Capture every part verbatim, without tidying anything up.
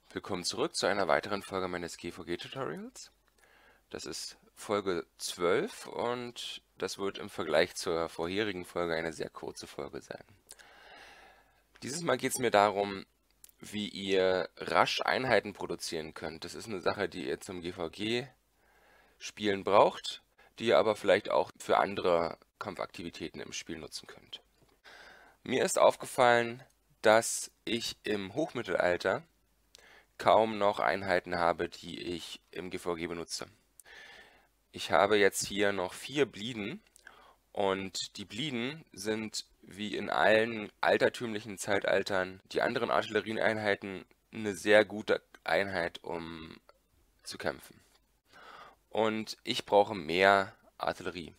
Willkommen zurück zu einer weiteren Folge meines G V G-Tutorials. Das ist Folge zwölf und das wird im Vergleich zur vorherigen Folge eine sehr kurze Folge sein. Dieses Mal geht es mir darum, wie ihr rasch Einheiten produzieren könnt. Das ist eine Sache, die ihr zum G V G-Spielen braucht, die ihr aber vielleicht auch für andere Kampfaktivitäten im Spiel nutzen könnt. Mir ist aufgefallen, dass ich im Hochmittelalter kaum noch Einheiten habe, die ich im G V G benutze. Ich habe jetzt hier noch vier Blieden und die Blieden sind wie in allen altertümlichen Zeitaltern die anderen Artillerieeinheiten eine sehr gute Einheit, um zu kämpfen. Und ich brauche mehr Artillerie.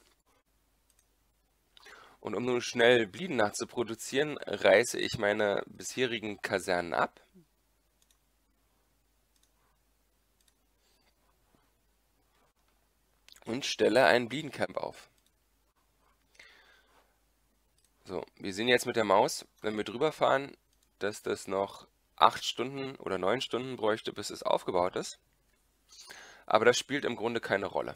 Und um nun schnell Blieden nachzuproduzieren, reiße ich meine bisherigen Kasernen ab. Und stelle ein Bliedencamp auf. So, wir sehen jetzt mit der Maus, wenn wir drüber fahren, dass das noch acht Stunden oder neun Stunden bräuchte, bis es aufgebaut ist. Aber das spielt im Grunde keine Rolle.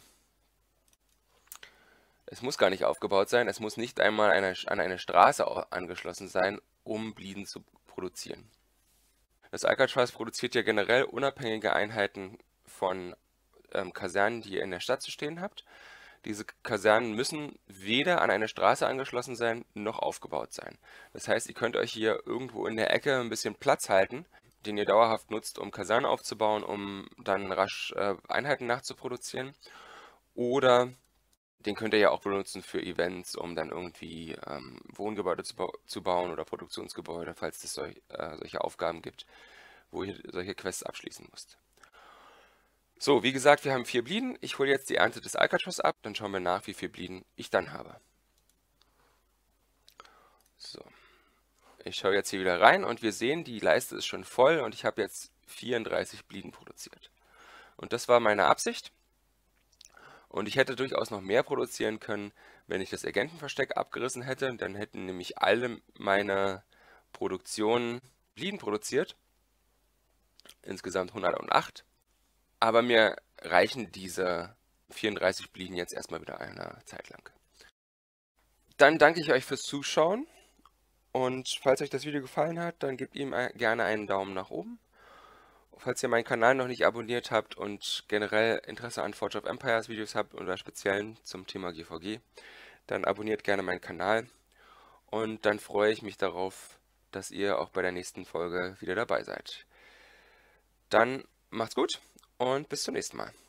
Es muss gar nicht aufgebaut sein, es muss nicht einmal eine, an eine Straße angeschlossen sein, um Blieden zu produzieren. Das Alcatraz produziert ja generell unabhängige Einheiten von ähm, Kasernen, die ihr in der Stadt zu stehen habt. Diese Kasernen müssen weder an eine Straße angeschlossen sein, noch aufgebaut sein. Das heißt, ihr könnt euch hier irgendwo in der Ecke ein bisschen Platz halten, den ihr dauerhaft nutzt, um Kasernen aufzubauen, um dann rasch äh, Einheiten nachzuproduzieren. Oder den könnt ihr ja auch benutzen für Events, um dann irgendwie ähm, Wohngebäude zu, ba zu bauen oder Produktionsgebäude, falls es solch, äh, solche Aufgaben gibt, wo ihr solche Quests abschließen müsst. So, wie gesagt, wir haben vier Blieden. Ich hole jetzt die Ernte des Alcatraz ab, dann schauen wir nach, wie viel Blieden ich dann habe. So, ich schaue jetzt hier wieder rein und wir sehen, die Leiste ist schon voll und ich habe jetzt vierunddreißig Blieden produziert. Und das war meine Absicht. Und ich hätte durchaus noch mehr produzieren können, wenn ich das Agentenversteck abgerissen hätte. Dann hätten nämlich alle meine Produktionen Blieden produziert. Insgesamt hundertacht. Aber mir reichen diese vierunddreißig Blieden jetzt erstmal wieder eine Zeit lang. Dann danke ich euch fürs Zuschauen und falls euch das Video gefallen hat, dann gebt ihm gerne einen Daumen nach oben. Falls ihr meinen Kanal noch nicht abonniert habt und generell Interesse an Forge of Empires Videos habt oder speziell zum Thema G V G, dann abonniert gerne meinen Kanal und dann freue ich mich darauf, dass ihr auch bei der nächsten Folge wieder dabei seid. Dann macht's gut und bis zum nächsten Mal.